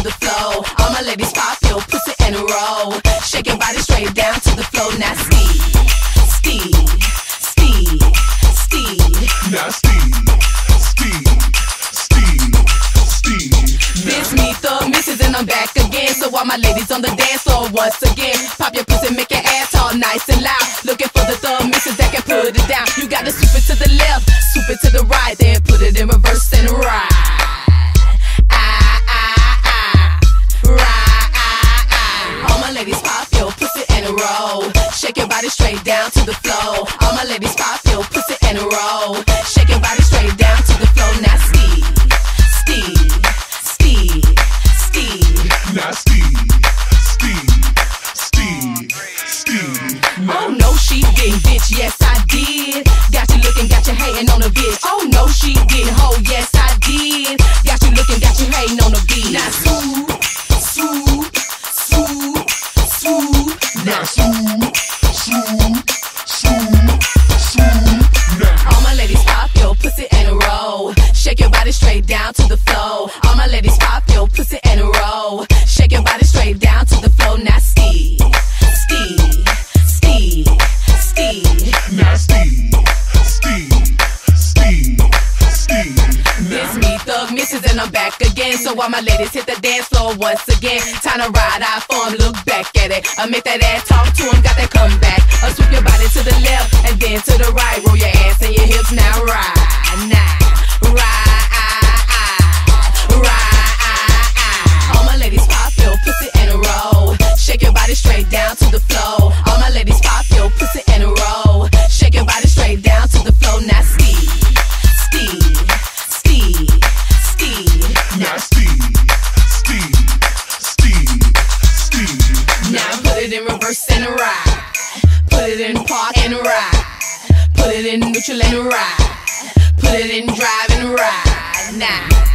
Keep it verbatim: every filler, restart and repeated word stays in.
to the floor. All my ladies pop your pussy and roll. Shake your body straight down to the floor. Now steed, steed, steed, steed. Now steed, steed, steed, steed. This me Thug Missus and I'm back again. So all my ladies on the dance floor once again. Pop your pussy, make your ass all nice and loud. Looking for the Thug Missus that can put it down. You gotta swoop it to the left, swoop it to the right, then put it in reverse and ride. Ladies pop your pussy and roll. Shake your body straight down to the floor. All my ladies pop your pussy and roll. Shake your body straight down to the floor. Now steed, steed, steed, steed. Now steed, steed, steed, steed. Oh no, she didn't, bitch. Yes I did. Got you looking, got you hating on the bitch. Oh no, she didn't. Oh yes I did. Got you looking, got you hating on the beat. Now swoop, swoop, swoop. Now swoop, swoop, swoop, swoop. Now all my ladies pop your pussy and roll. Shake your body straight down to the floor. All my ladies pop your pussy and roll. Shake your body straight down to the floor. Now steed, steed, steed, steed. Now steed, steed, steed, steed. It's me, Thug Missus, and I'm back again. So all my ladies hit the dance floor once again. Time to ride out for 'em, look back at it. I make that ass talk to 'em, got that comeback. I sweep your body to the left and then to the right. Roll your ass and your hips, now ride, now ride, ride. All my ladies pop your pussy and roll. Shake your body straight down to the floor. All my ladies pop your pussy and roll. Shake your body straight down to the floor. Now steed, steed, steed, steed. Now steed, steed, steed, steed. Now put it in reverse and ride. Put it in park and ride. Put it in neutral and ride. Put it in drive and ride. Now